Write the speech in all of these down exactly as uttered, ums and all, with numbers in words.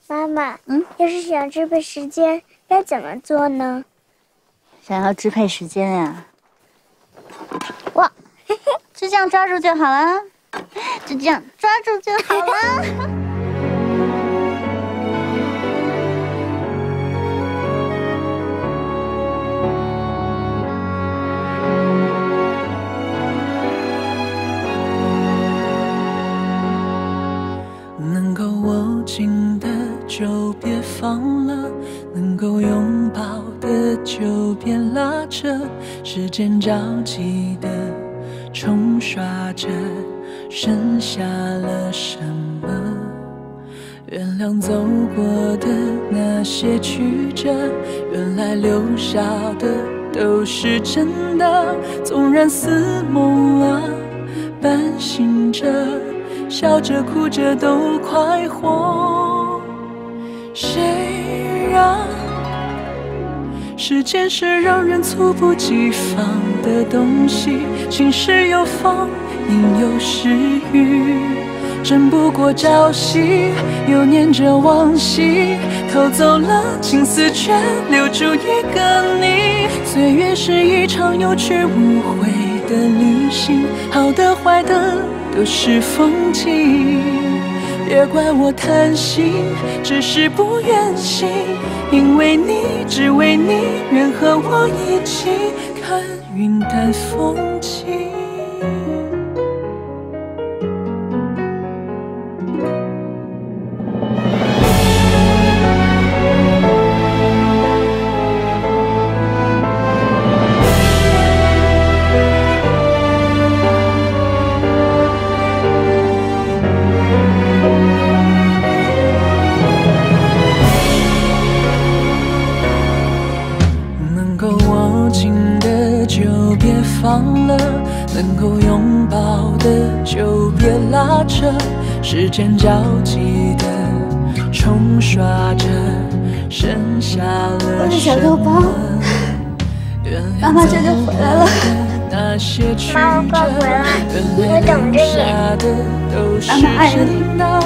妈妈，嗯，要是想支配时间，该怎么做呢？ 想要支配时间呀、啊？哇，就这样抓住就好了，就这样抓住就好了。 能够握紧的就别放了，能够拥抱的就别拉扯，时间着急的冲刷着，剩下了什么？原谅走过的那些曲折，原来留下的都是真的，纵然似梦啊，半醒着，笑着哭着都快活。谁让时间是让人猝不及防的东西，晴时有风，阴有时雨，争不过朝夕，又念着往昔，偷走了青丝，却留住一个你。岁月是一场有去无回的旅行，好的坏的都是风景，别怪我贪心，只是不愿醒，因为你，只为你，愿和我一起看云淡风轻。放了，能够拥抱的就别拉扯，时间着急的冲刷着，剩下了什么？ 我的小肉包，妈妈这就回来了。 妈妈快回来，你会等着你。 妈妈爱你，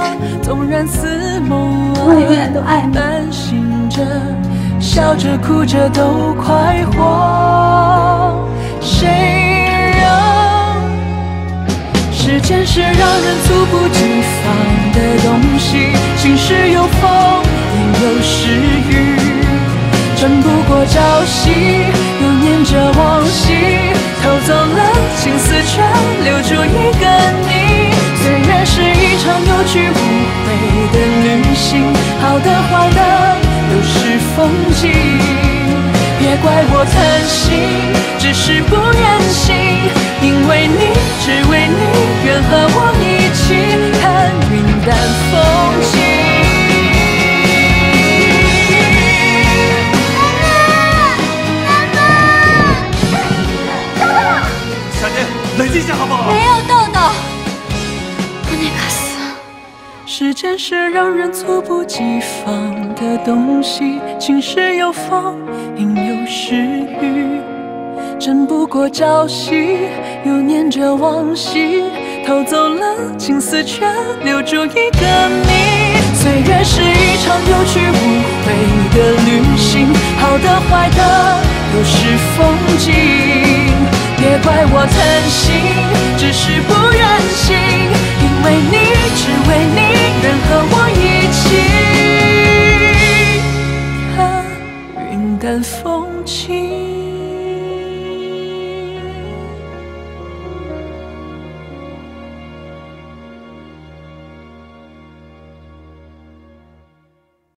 我永远都爱你。 笑着哭着都快活。谁让时间是让人猝不及防的东西，晴时有风，阴有时雨，争不过朝夕，又念着往昔，偷走了青丝，却留住一个你。岁月是一场有去无回的旅行，好的坏的都是风景，别怪我贪心，只是不愿醒，因为你，只为你，愿和我一起看云淡风轻。 妈妈， 小天，冷静一下好不好？ 没有豆豆。 时间是让人猝不及防的东西，晴时有风，阴有时雨，争不过朝夕，又念着往昔，偷走了青丝，却留住一个你。岁月是一场有去无回的旅行，好的坏的都是风景，别怪我贪心，只是不